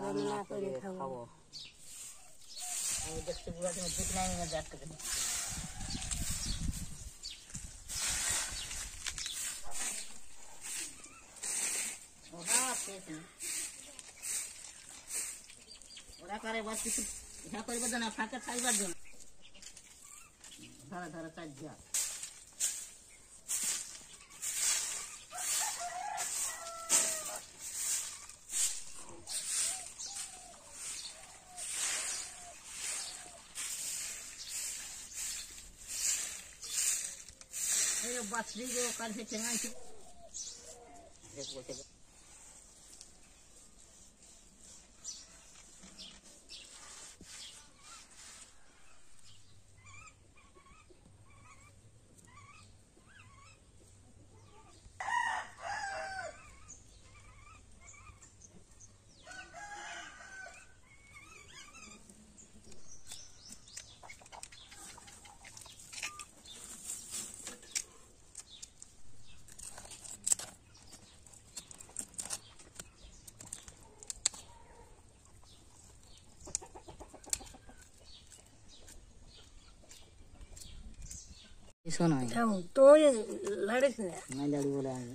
রান্না করে খাবো। আমি দেখছি বুড়া দিনে দুধ নাই না যাক করে ওরা পেছে ওরা করে বাস কিছু ইহা করবে না ফাঁকে খাইবার জন্য ধারা ধারা চার যা बाछड़ी को कल से चंगा देखो सुनो तो ये लड़े से मैं लड़ी बोला है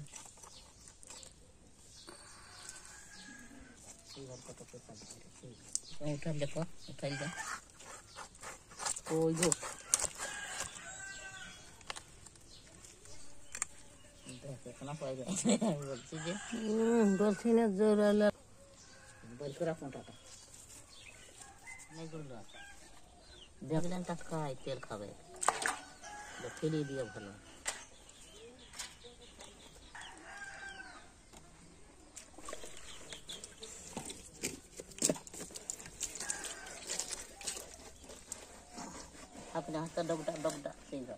उठा देखो उठा ले ओ यो देखना पड़ेगा बोलती जे बोलती ना जोर वाला बोल कर फोटा था नहीं गुल्ला देख लें तक का तेल खावे फेले दिया भलो अपने हाथ डबडा सही बात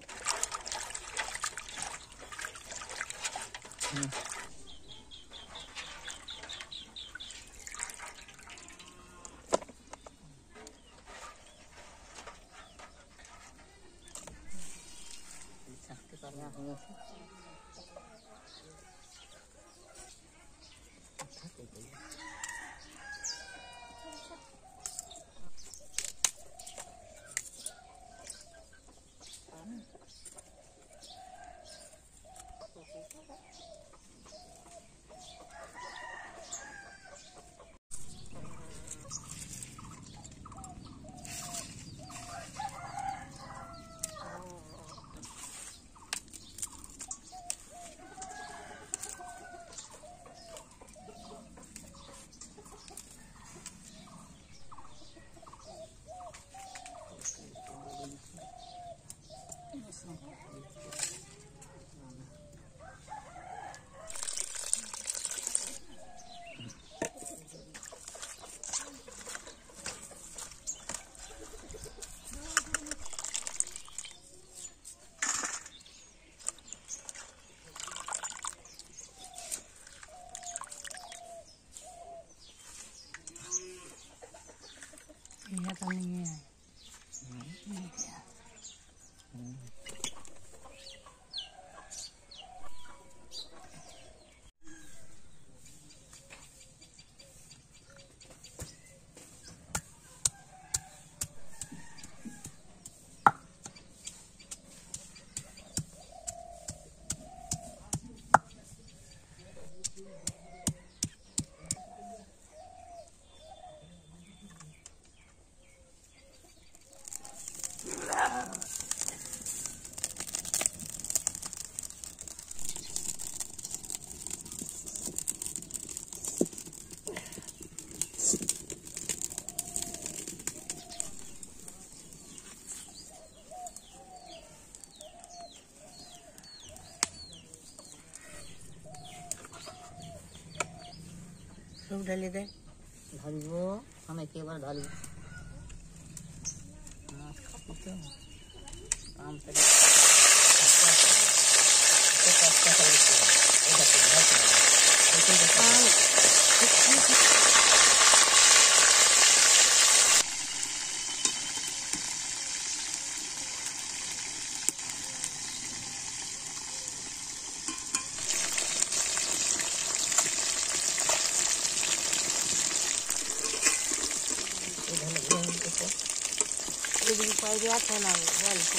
करना है ये तो नहीं है सब ढाली दे ढालिबो हम एक बार ढालिबो काम करे भी पाई आता ना बल को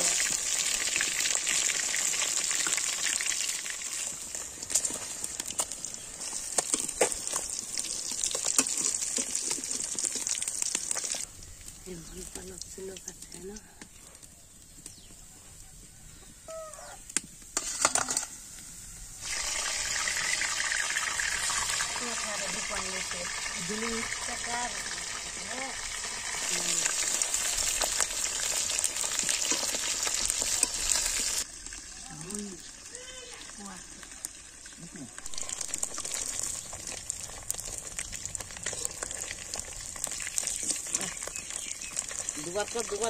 ये पालक किलो का है ना दिल्ली सरकार दुबार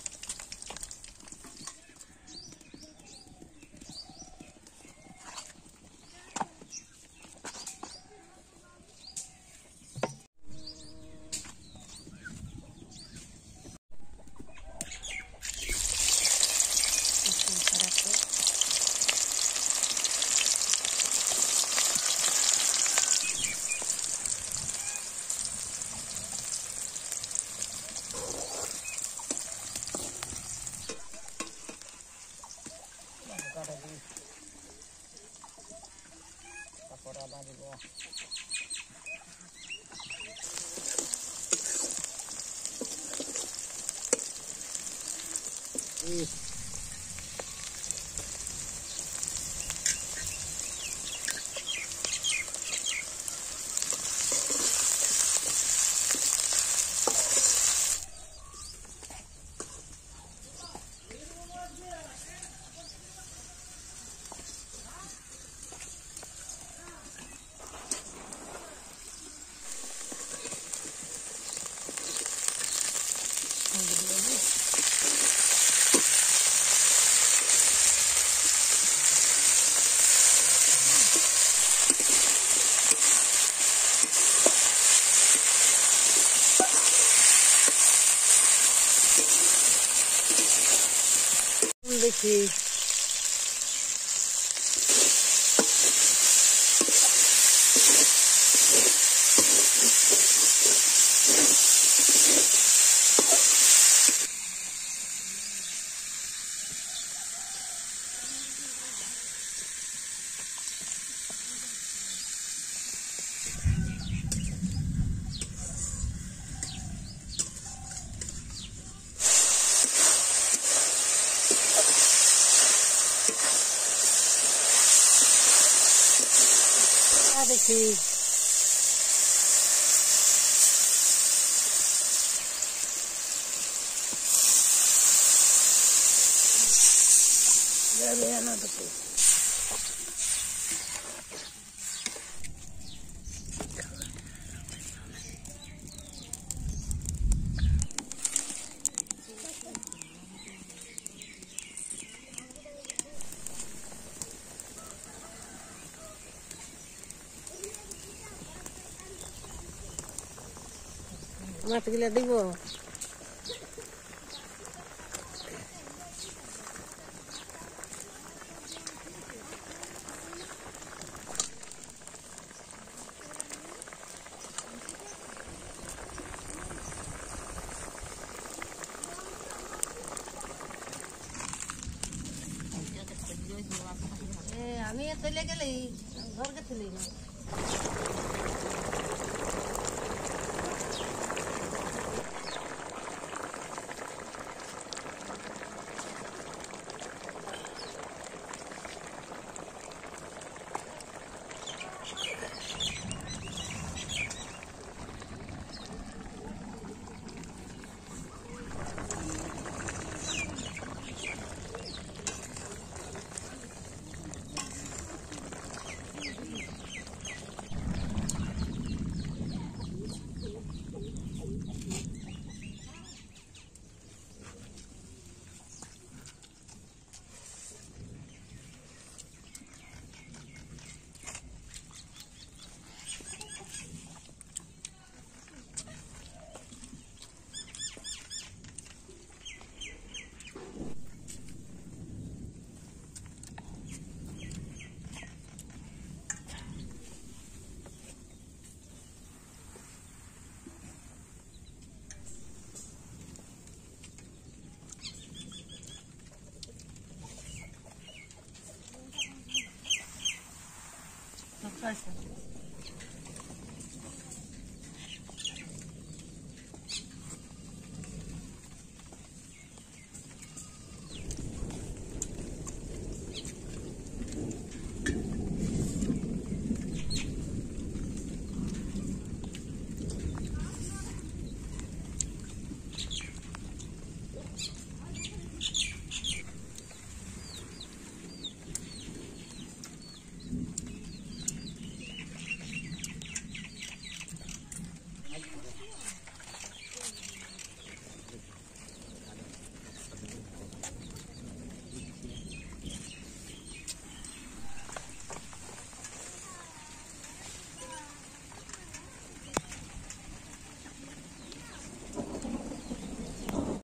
देखिए देखिए ना देखिए মাছ গিলা দিব আমি চলে গেলি ঘর গেছিলি না আচ্ছা